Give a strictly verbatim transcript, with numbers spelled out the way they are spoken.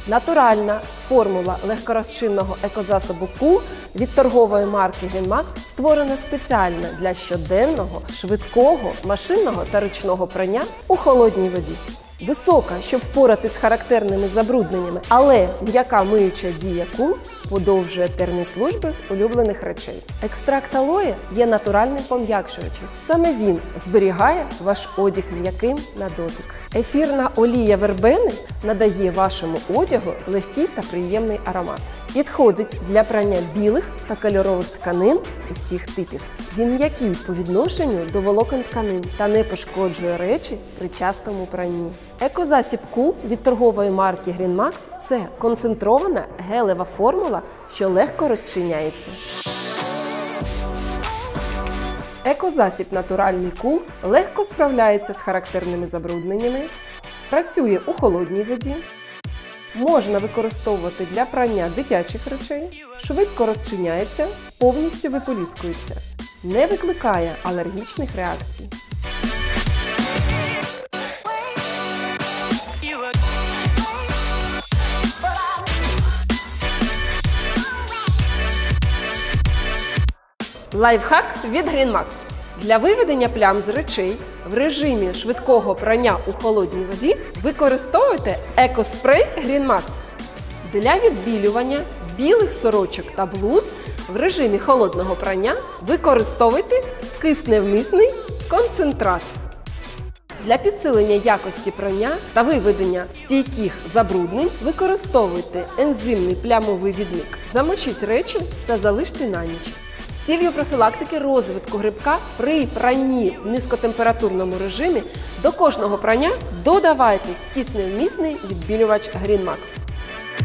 Натуральна формула легкорозчинного екозасобу Кул від торгової марки Greenmax створена спеціально для щоденного, швидкого, машинного та ручного прання у холодній воді. Висока, щоб впоратись з характерними забрудненнями, але м'яка миюча дія Кул подовжує термін служби улюблених речей. Екстракт алоє є натуральним пом'якшувачем. Саме він зберігає ваш одяг м'яким на дотик. Ефірна олія вербени надає вашому одягу легкий та приємний аромат. Підходить для прання білих та кольорових тканин усіх типів. Він м'який по відношенню до волокон тканин та не пошкоджує речі при частому пранні. Екозасіб Кул від торгової марки Greenmax – це концентрована гелева формула, що легко розчиняється. Екозасіб натуральний Кул легко справляється з характерними забрудненнями, працює у холодній воді, можна використовувати для прання дитячих речей, швидко розчиняється, повністю виполіскується, не викликає алергічних реакцій. Лайфхак від Greenmax. Для виведення плям з речей в режимі швидкого прання у холодній воді використовуйте екоспрей Greenmax. Для відбілювання білих сорочок та блуз в режимі холодного прання використовуйте кисневмісний концентрат. Для підсилення якості прання та виведення стійких забруднень використовуйте ензимний плямовий відмик. Замочіть речі та залиште на ніч. З цілею профілактики розвитку грибка при пранні в низькотемпературному режимі до кожного прання додавайте кисневмісний відбілювач Greenmax.